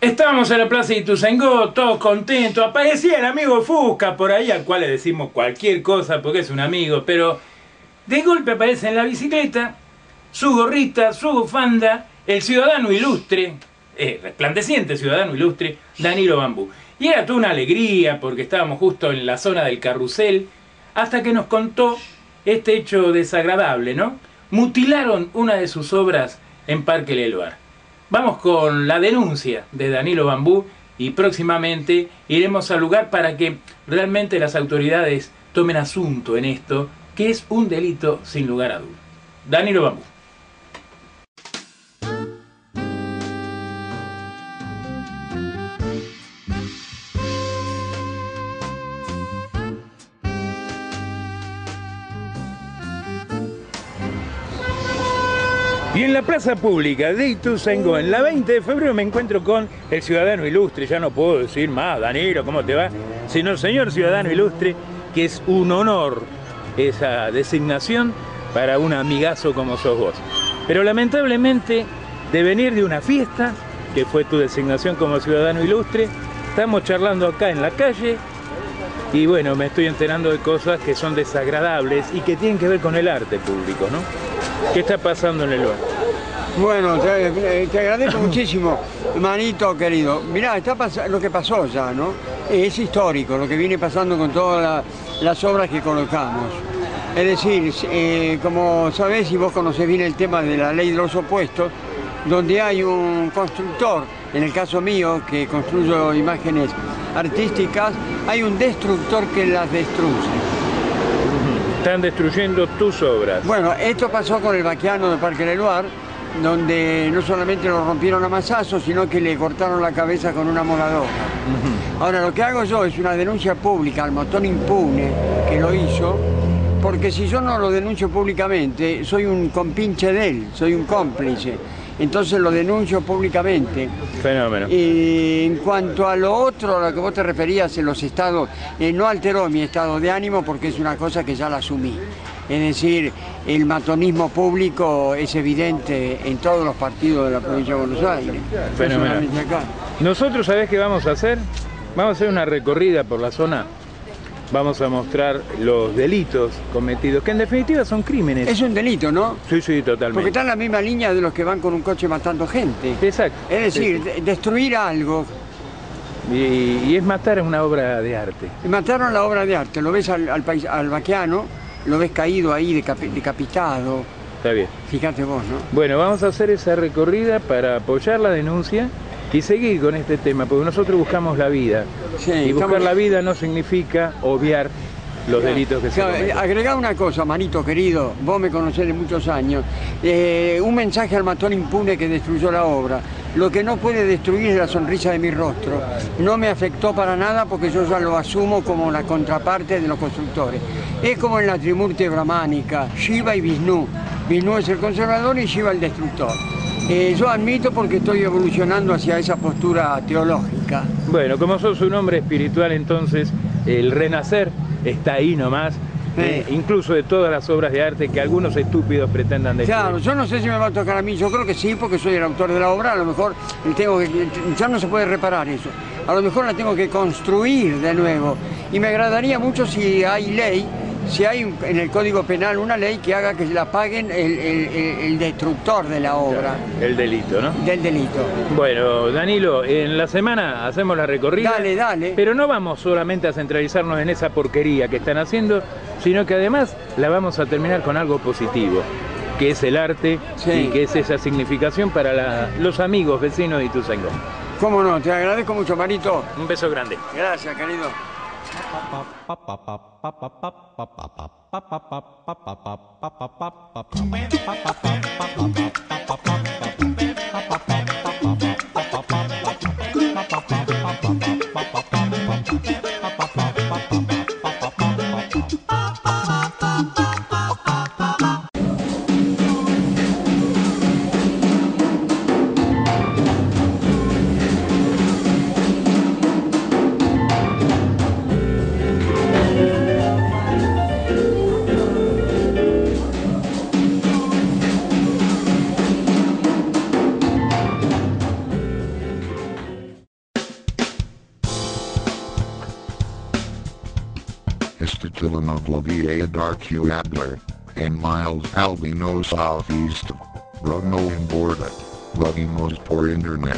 Estábamos en la plaza de Ituzaingó, todos contentos. Aparecía el amigo Fusca por ahí, al cual le decimos cualquier cosa porque es un amigo, pero de golpe aparece en la bicicleta, su gorrita, su bufanda, el ciudadano ilustre, resplandeciente ciudadano ilustre, Danilo Bambú. Y era toda una alegría porque estábamos justo en la zona del carrusel, hasta que nos contó este hecho desagradable, ¿no? Mutilaron una de sus obras en Parque Leloir. Vamos con la denuncia de Danilo Bambú y próximamente iremos al lugar para que realmente las autoridades tomen asunto en esto, que es un delito sin lugar a dudas. Danilo Bambú. Y en la plaza pública de Ituzaingó, en la 20 de febrero, me encuentro con el ciudadano ilustre. Ya no puedo decir más, Danilo, ¿cómo te va? Sino el señor ciudadano ilustre, que es un honor esa designación para un amigazo como sos vos. Pero lamentablemente, de venir de una fiesta, que fue tu designación como ciudadano ilustre, estamos charlando acá en la calle y bueno, me estoy enterando de cosas que son desagradables y que tienen que ver con el arte público, ¿no? ¿Qué está pasando en el lugar? Bueno, te agradezco muchísimo, manito querido. Mirá, lo que pasó ya, ¿no? Es histórico lo que viene pasando con todas las obras que colocamos. Es decir, como sabés y vos conocés bien el tema de la ley de los opuestos, donde hay un constructor, en el caso mío, que construyo imágenes artísticas, hay un destructor que las destruye. Están destruyendo tus obras. Bueno, esto pasó con el Baqueano de Parque Leloir, donde no solamente lo rompieron a mazazos, sino que le cortaron la cabeza con una moladora. Ahora, lo que hago yo es una denuncia pública al Matón Impune, que lo hizo, porque si yo no lo denuncio públicamente, soy un compinche de él, soy un cómplice. Entonces lo denuncio públicamente. Fenómeno. Y en cuanto a lo otro, a lo que vos te referías en los estados, no alteró mi estado de ánimo porque es una cosa que ya la asumí. Es decir, el matonismo público es evidente en todos los partidos de la provincia de Buenos Aires. Fenómeno. Acá. Nosotros, ¿sabés qué vamos a hacer? Vamos a hacer una recorrida por la zona. Vamos a mostrar los delitos cometidos, que en definitiva son crímenes. Es un delito, ¿no? Sí, sí, totalmente. Porque está en la misma línea de los que van con un coche matando gente. Exacto. Es decir, sí. Destruir algo. Y es matar una obra de arte. Mataron la obra de arte, lo ves al Baqueano, lo ves caído ahí, decapitado. Está bien. Fíjate vos, ¿no? Bueno, vamos a hacer esa recorrida para apoyar la denuncia y seguir con este tema, porque nosotros buscamos la vida. Sí, y buscar la vida no significa obviar los delitos que se cometen. Agregá una cosa, manito querido, vos me conocés de muchos años, un mensaje al matón impune que destruyó la obra. Lo que no puede destruir es la sonrisa de mi rostro. No me afectó para nada porque yo ya lo asumo como la contraparte de los constructores. Es como en la Trimurti brahmánica, Shiva y Vishnu. Vishnu es el conservador y Shiva el destructor. Yo admito porque estoy evolucionando hacia esa postura teológica. Bueno, como sos un hombre espiritual, entonces el renacer está ahí nomás, incluso de todas las obras de arte que algunos estúpidos pretendan destruir. Claro, yo no sé si me va a tocar a mí, yo creo que sí, porque soy el autor de la obra, a lo mejor ya no se puede reparar eso, a lo mejor la tengo que construir de nuevo, y me agradaría mucho si hay ley, si hay en el Código Penal una ley que haga que la paguen el destructor de la obra. El delito, ¿no? Del delito. Bueno, Danilo, en la semana hacemos la recorrida. Dale, dale. Pero no vamos solamente a centralizarnos en esa porquería que están haciendo, sino que además la vamos a terminar con algo positivo, que es el arte y que es esa significación para los amigos, vecinos de Ituzaingó. Cómo no, te agradezco mucho, Marito. Un beso grande. Gracias, querido. Statilinovlavia Darku Adler, and miles albino southeast. Brugno and Borda. Lovimos por internet.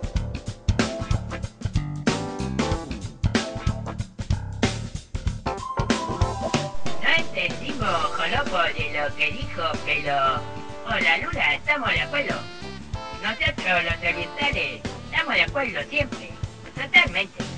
No entendimos, Jolopo, de lo que dijo, pero... Hola, Lula, estamos de acuerdo. Nosotros, los orientales, estamos de acuerdo siempre. Totalmente.